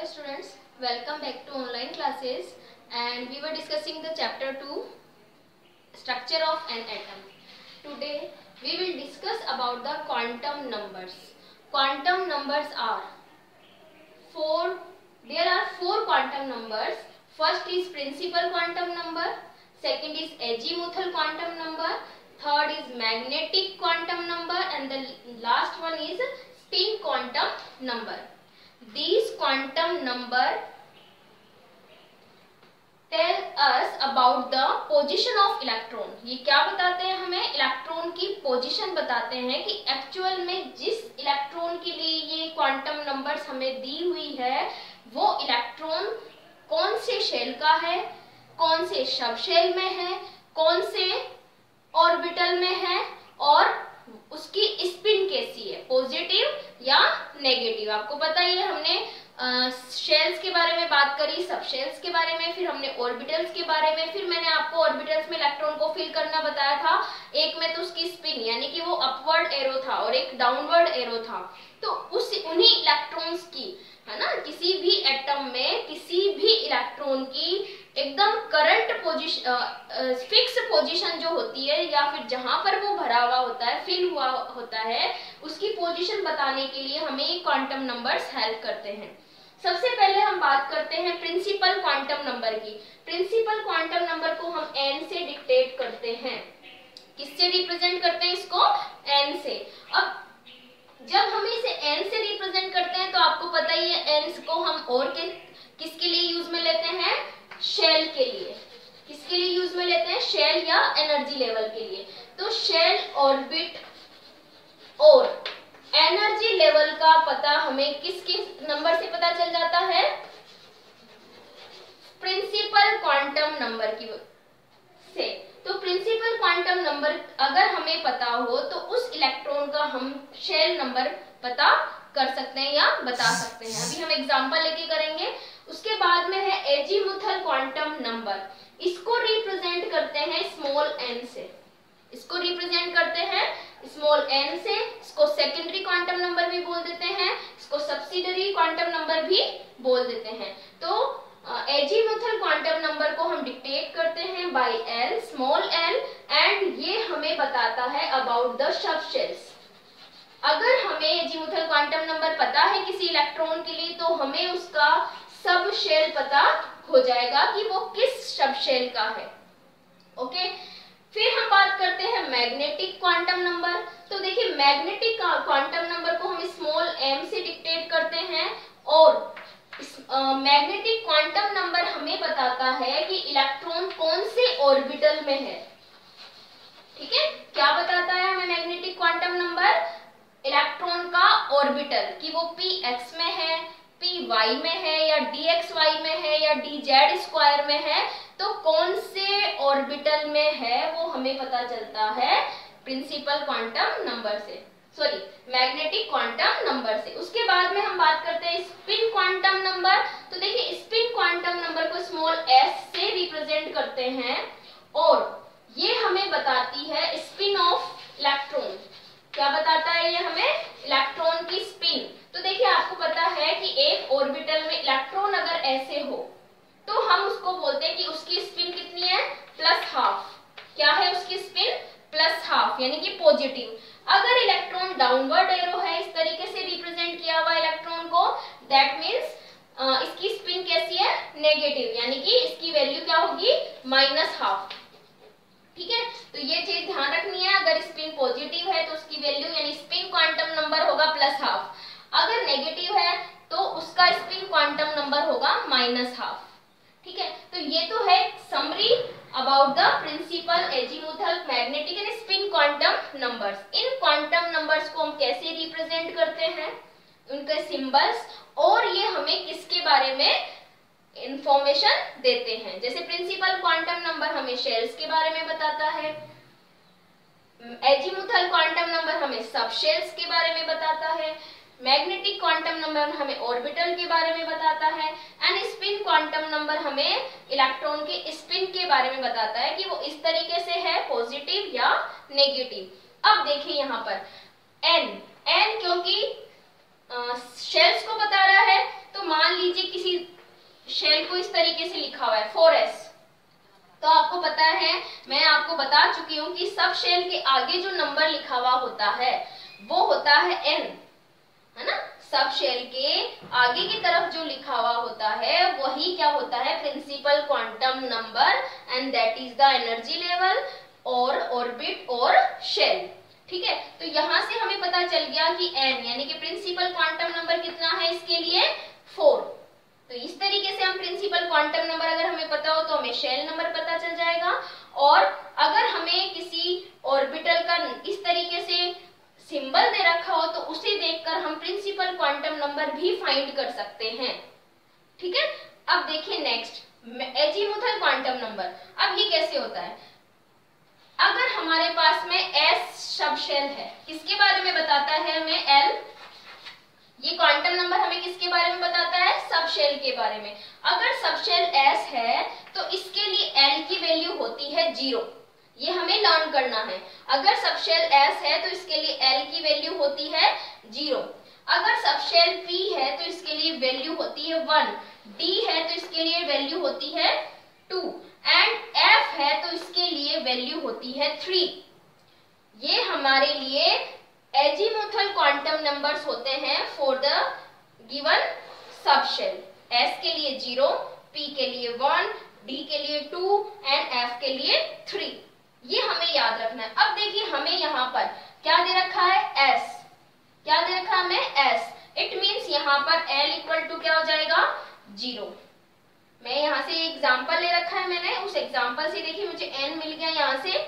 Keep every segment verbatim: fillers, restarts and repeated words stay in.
students, welcome back to online classes, and we were discussing the chapter two, structure of an atom. Today we will discuss about the quantum numbers. Quantum numbers are four. There are four quantum numbers. First is principal quantum number, second is azimuthal quantum number, third is magnetic quantum number, and the last one is spin quantum number. These quantum number tell us about the position of electron. ये क्या बताते हैं हमें? Electron की position बताते हैं कि actual में जिस इलेक्ट्रॉन के लिए ये क्वांटम नंबर्स हमें दी हुई है वो इलेक्ट्रॉन कौन से शेल का है, कौन से सब शेल में है, कौन से ऑर्बिटल में है और उसकी स्पिन कैसी है, पॉजिटिव या नेगेटिव। आपको पता ही है, हमने शेल्स के बारे में बात करी, सब शेल्स के बारे में, फिर हमने ऑर्बिटल्स के बारे में, फिर मैंने आपको ऑर्बिटल्स में इलेक्ट्रॉन को फिल करना बताया था। एक में तो उसकी स्पिन यानी कि वो अपवर्ड एरो था और एक डाउनवर्ड एरो था। तो उस उन्हीं इलेक्ट्रॉन्स की, है ना, किसी भी एटम में किसी भी इलेक्ट्रॉन की एकदम करंट पोजीशन, फिक्स पोजीशन जो होती है या फिर जहां पर वो भरा हुआ होता है, फिल हुआ होता है, उसकी पोजीशन बताने के लिए हमें क्वांटम नंबर्स हेल्प करते हैं। सबसे पहले हम बात करते हैं प्रिंसिपल क्वांटम नंबर की। प्रिंसिपल क्वांटम नंबर को हम एन से डिक्टेट करते हैं। किससे रिप्रेजेंट करते हैं इसको? एन से। अब जब हम इसे एन से रिप्रेजेंट करते हैं तो आपको पता ही है एन को हम और के किसके लिए यूज में लेते हैं? शेल के लिए। किसके लिए यूज में लेते हैं? शेल या एनर्जी लेवल के लिए। तो शेल, ऑर्बिट और एनर्जी लेवल का पता हमें किस किस नंबर से पता चल जाता है? प्रिंसिपल क्वांटम नंबर की से। तो प्रिंसिपल क्वांटम नंबर अगर हमें पता हो तो उस इलेक्ट्रॉन का हम शेल नंबर पता कर सकते हैं या बता सकते हैं। अभी हम एग्जांपल लेके करेंगे। उसके बाद में है एजीमुथल क्वांटम नंबर। इसको रिप्रेजेंट करते हैं स्मॉल एन से। इसको रिप्रेजेंट करते हैं स्मॉल एन से। इसको सेकेंडरी क्वांटम नंबर भी बोल देते हैं, इसको सब्सिडरी क्वांटम नंबर भी बोल देते हैं। तो एजीमुथल क्वांटम नंबर को हम डिक्टेट करते हैं by l, small l, and ये हमें बताता है अबाउट द सब शेल्स। अगर हमें एजीमुथल क्वांटम नंबर पता है किसी इलेक्ट्रॉन के लिए तो हमें उसका सब शेल पता हो जाएगा कि वो किस सब शेल का है। ओके, फिर हम बात करते हैं मैग्नेटिक क्वांटम नंबर। तो देखिए, मैग्नेटिक क्वांटम नंबर को हम स्मॉल एम से डिक्टेट करते हैं और मैग्नेटिक क्वांटम नंबर हमें बताता है कि इलेक्ट्रॉन कौन से ऑर्बिटल में है। ठीक है, क्या बताता है हमें मैग्नेटिक क्वांटम नंबर? इलेक्ट्रॉन का ऑर्बिटल, कि वो पी एक्स में है, पी वाई में है या डी एक्स वाई में है या डी जेड स्क्वायर में है। तो कौन से ऑर्बिटल में है वो हमें पता चलता है प्रिंसिपल क्वांटम नंबर से, सॉरी मैग्नेटिक क्वांटम नंबर से। उसके बाद में हम बात करते हैं स्पिन क्वांटम नंबर। तो देखिए, स्पिन क्वांटम नंबर को स्मॉल एस से रिप्रेजेंट करते हैं और ये हमें बताती है स्पिन ऑफ इलेक्ट्रॉन। क्या बताता है ये हमें? इलेक्ट्रॉन की स्पिन। तो देखिए, आपको पता है कि एक ऑर्बिटल में इलेक्ट्रॉन अगर ऐसे हो तो हम उसको बोलते हैं कि उसकी स्पिन कितनी है? Plus half. क्या है उसकी स्पिन? प्लस हाफ, यानी कि पॉजिटिव। अगर इलेक्ट्रॉन डाउनवर्ड एरो है, इस तरीके से रिप्रेजेंट किया हुआ इलेक्ट्रॉन को, दैट मीन्स इसकी स्पिन कैसी है? नेगेटिव, यानी कि इसकी वैल्यू क्या होगी? Minus half. ठीक है, तो ये चीज ध्यान रखनी है। अगर स्पिन पॉजिटिव है तो उसकी वैल्यू यानी स्पिन क्वांटम नंबर होगा प्लस हाफ। अगर नेगेटिव है तो उसका स्पिन क्वांटम नंबर होगा माइनस हाफ। ठीक है, तो ये तो है summary about the principal, azimuthal, magnetic and spin quantum numbers. इन क्वांटम नंबर्स को हम कैसे रिप्रेजेंट करते हैं, उनके सिंबल्स, और ये हमें किसके बारे में इंफॉर्मेशन देते हैं। जैसे प्रिंसिपल क्वांटम नंबर हमें शेल्स के बारे में बताता है, एजीमुथल क्वांटम नंबर हमें सब शेल्स के बारे में बताता है, मैग्नेटिक क्वांटम नंबर हमें ऑर्बिटल के बारे में बताता है, एंड स्पिन क्वांटम नंबर हमें इलेक्ट्रॉन के स्पिन के बारे में बताता है कि वो इस तरीके से है, पॉजिटिव या नेगेटिव। अब देखिए यहाँ पर एन, एन क्योंकि शेल्स को बता रहा है तो मान लीजिए किसी शेल को इस तरीके से लिखा हुआ है फोर एस। तो आपको पता है, मैं आपको बता चुकी हूँ कि सब शेल के आगे जो नंबर लिखा हुआ होता है वो होता है एन, है ना। सब शेल के आगे की तरफ जो लिखा हुआ होता है वही क्या होता है, principal quantum number, and that is the energy level और ऑर्बिट और शेल। ठीक है, तो यहां से हमें पता चल गया कि एन यानी कि प्रिंसिपल क्वांटम नंबर कितना है इसके लिए, फोर। तो इस तरीके से हम प्रिंसिपल क्वांटम नंबर अगर हमें पता हो तो हमें शेल नंबर पता चल जाएगा। और अगर हमें किसी ऑर्बिटल का इस तरीके से सिंबल दे रखा हो तो उसे देखकर हम प्रिंसिपल क्वांटम नंबर भी फाइंड कर सकते हैं। ठीक है, अब देखिए नेक्स्ट एजीमुथल क्वांटम नंबर। अब ये कैसे होता है, अगर हमारे पास में एस सब शेल है, किसके बारे में बताता है हमें, एल। ये क्वांटम नंबर हमें किसके बारे में बताता है, सब शेल के बारे में। अगर सब शेल एस है तो इसके लिए एल की वैल्यू होती है जीरो, ये हमें लर्न करना है। अगर सब शेल एस है तो इसके लिए एल की वैल्यू होती है जीरो। अगर सब शेल पी है तो इसके लिए वैल्यू होती है वन, डी है तो इसके लिए वैल्यू होती है टू, एंड एफ है तो इसके लिए वैल्यू होती है थ्री। ये हमारे लिए एजीमुथल क्वांटम नंबर्स होते हैं for the given subshell. S के लिए जीरो, पी के लिए वन, डी के लिए टू एंड एफ के लिए थ्री। ये हमें याद रखना है। अब देखिए हमें यहाँ पर क्या दे रखा है, एस। क्या दे रखा है हमें, एस। इट मीन्स यहाँ पर एल इक्वल टू क्या हो जाएगा, जीरो। मैं यहाँ से एग्जाम्पल ले रखा है मैंने, उस एग्जाम्पल से देखिए मुझे एन मिल गया। यहाँ से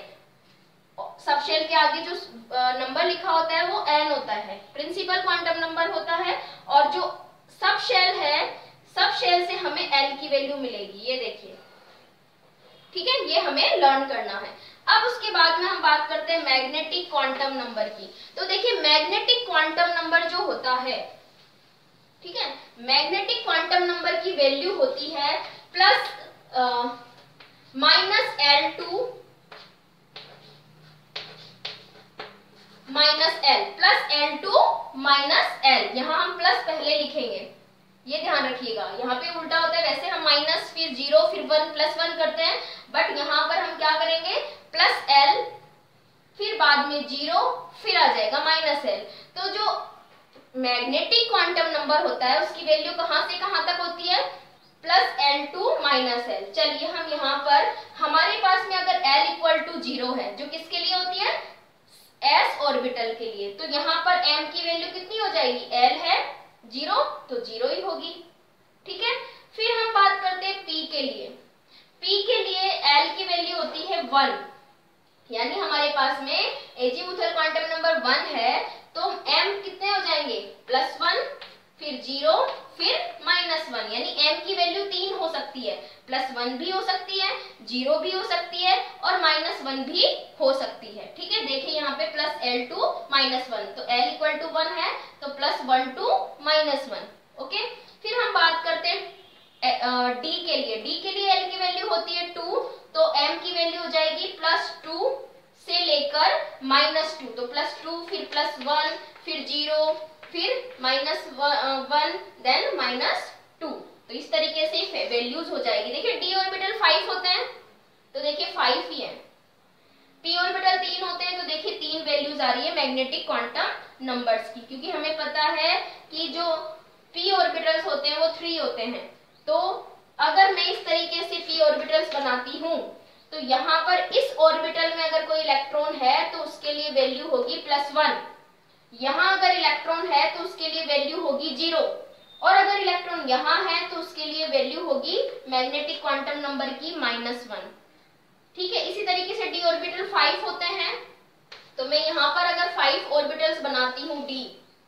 सब शेल के आगे जो नंबर लिखा होता है वो एन होता है, प्रिंसिपल क्वांटम नंबर होता है। और जो सब शेल है, सब शेल से हमें एल की वैल्यू मिलेगी, ये देखिए। ठीक है, ये हमें लर्न करना है। अब उसके बाद में हम बात करते हैं मैग्नेटिक क्वांटम नंबर की। तो देखिए मैग्नेटिक क्वांटम नंबर जो होता है, ठीक है, मैग्नेटिक क्वांटम नंबर की वैल्यू होती है plus minus l to minus l, plus l to minus l. यहाँ हम प्लस पहले लिखेंगे, ये ध्यान रखिएगा। यहाँ पे उल्टा होता है, वैसे हम माइनस फिर जीरो फिर वन प्लस वन करते हैं, बट यहाँ पर हम क्या करेंगे, प्लस एल फिर बाद में जीरो फिर आ जाएगा माइनस एल। तो जो मैग्नेटिक क्वांटम नंबर होता है उसकी वैल्यू कहां से कहां तक होती है, plus l to minus l. चलिए हम यहाँ पर हमारे पास में अगर एल इक्वल टू जीरो है, जो किसके लिए होती है, एस ऑर्बिटल के लिए, तो यहाँ पर एम की वैल्यू कितनी हो जाएगी, एल है जीरो तो जीरो ही होगी। ठीक है, फिर हम बात करते हैं पी के लिए। पी के लिए एल की वैल्यू होती है वन, यानी हमारे पास में एजीमुथल क्वांटम नंबर वन है तो एम कितने हो जाएंगे, प्लस वन फिर जीरो फिर माइनस वन, यानी एम की वैल्यू तीन हो सकती है, प्लस वन भी हो सकती है, जीरो भी हो सकती है और माइनस वन भी हो सकती है। ठीक है, देखिए यहाँ पे plus l to minus one, तो एल इक्वल टू वन है तो plus one to minus one. Okay, फिर हम बात करते हैं डी के लिए। डी के लिए एल की वैल्यू होती है टू, तो एम की वैल्यू हो जाएगी प्लस टू से लेकर माइनस टू, तो प्लस टू फिर प्लस वन फिर जीरो फिर minus one then minus two. तो इस तरीके से वैल्यूज हो जाएगी। देखिए डी ऑर्बिटल फाइव होते हैं तो देखिए फाइव ही है, पी ऑर्बिटल तीन होते हैं तो देखिए तीन वैल्यूज आ रही है मैग्नेटिक क्वांटम नंबर्स की, क्योंकि हमें पता है कि जो पी ऑर्बिटल्स होते हैं वो थ्री होते हैं। तो अगर मैं इस तरीके से पी ऑर्बिटल्स बनाती हूँ तो यहाँ पर इस ऑर्बिटल में अगर कोई इलेक्ट्रॉन है तो उसके लिए वैल्यू होगी प्लस वन, यहाँ अगर इलेक्ट्रॉन है तो उसके लिए वैल्यू होगी जीरो, और अगर इलेक्ट्रॉन यहाँ है तो उसके लिए वैल्यू होगी मैग्नेटिक क्वांटम नंबर की माइनस वन। ठीक है, इसी तरीके से डी ऑर्बिटल फाइव होते हैं तो मैं यहाँ पर अगर फाइव ऑर्बिटल्स बनाती हूँ डी,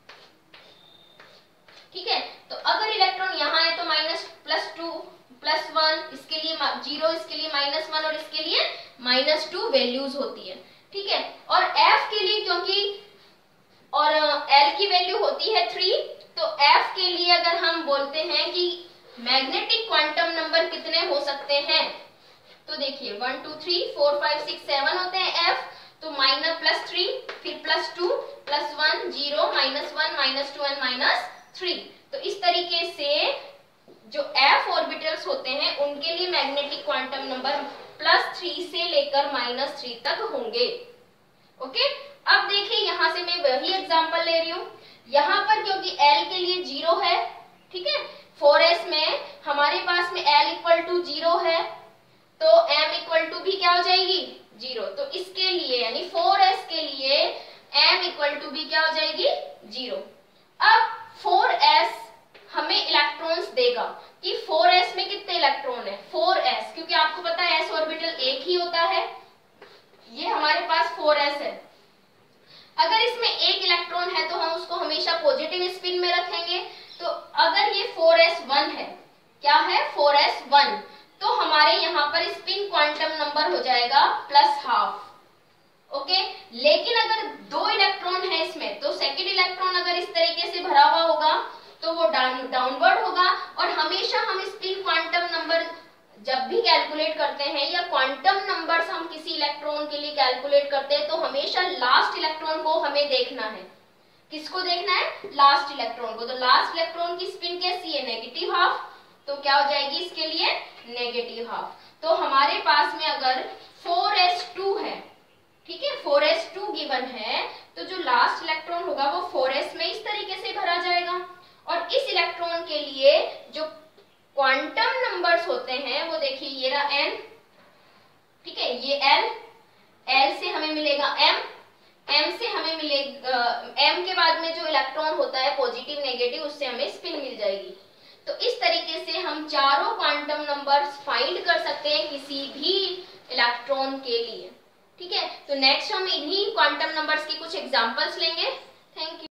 ठीक है, तो अगर इलेक्ट्रॉन यहाँ है तो minus plus two plus one, इसके लिए जीरो, इसके लिए माइनस वन और इसके लिए माइनस टू वैल्यूज होती है। ठीक है, और एफ के लिए क्योंकि और एल की वैल्यू होती है थ्री, तो एफ के लिए अगर हम बोलते हैं कि मैग्नेटिक क्वांटम नंबर कितने हो सकते हैं, तो देखिए one two three four five six seven होते हैं एफ, तो माइनस प्लस थ्री फिर plus two plus one zero minus one minus two and minus three. तो इस तरीके से जो एफ ऑर्बिटल होते हैं उनके लिए magnetic quantum number plus three से लेकर माइनस थ्री तक होंगे। ओके, अब देखिए यहां से मैं वही एग्जांपल ले रही हूं। यहां पर क्योंकि L के लिए जीरो है, ठीक है, फोर एस में हमारे पास में L इक्वल टू जीरो है तो M इक्वल टू भी क्या हो जाएगी, जीरो। तो इसके लिए यानी फोर एस के लिए M इक्वल टू भी क्या हो जाएगी, जीरो। अब फोर एस हमें इलेक्ट्रॉन्स देगा कि फोर एस में कितने इलेक्ट्रॉन है, फोर एस, क्योंकि आपको पता है s ऑर्बिटल एक ही होता है। ये हमारे पास फोर एस है। अगर इसमें एक इलेक्ट्रॉन है तो हम उसको हमेशा पॉजिटिव स्पिन में रखेंगे। तो अगर ये फोर एस वन है, क्या है, फोर एस वन, तो हमारे यहाँ पर स्पिन क्वांटम नंबर हो जाएगा प्लस हाफ। ओके, लेकिन अगर दो इलेक्ट्रॉन है इसमें तो सेकेंड इलेक्ट्रॉन अगर इस तरीके से भरा हुआ होगा तो वो डाउन डाउनवर्ड होगा। और हमेशा हम स्पिन क्वांटम नंबर जब भी कैलकुलेट करते हैं या क्वांटम नंबर्स हम किसी इलेक्ट्रॉन के लिए कैलकुलेट करते हैं तो हमेशा लास्ट इलेक्ट्रॉन को हमें देखना है। किसको देखना है, लास्ट इलेक्ट्रॉन को। तो लास्ट इलेक्ट्रॉन की स्पिन कैसी है, नेगेटिव हाफ, तो क्या हो जाएगी इसके लिए, नेगेटिव हाफ। तो हमारे पास में अगर फोर एस टू है, ठीक है, फोर एस टू गिवन है, तो जो लास्ट इलेक्ट्रॉन होगा वो फोर एस में इस तरीके से भरा जाएगा। और इस इलेक्ट्रॉन के लिए जो क्वांटम नंबर्स होते हैं वो देखिए ये रहा n, ठीक है, ये l, l से हमें मिलेगा m, m से हमें मिलेगा m के बाद में जो इलेक्ट्रॉन होता है पॉजिटिव नेगेटिव, उससे हमें स्पिन मिल जाएगी। तो इस तरीके से हम चारों क्वांटम नंबर्स फाइंड कर सकते हैं किसी भी इलेक्ट्रॉन के लिए। ठीक है, तो नेक्स्ट हम इन्हीं क्वांटम नंबर्स की कुछ एग्जांपल्स लेंगे। Thank you.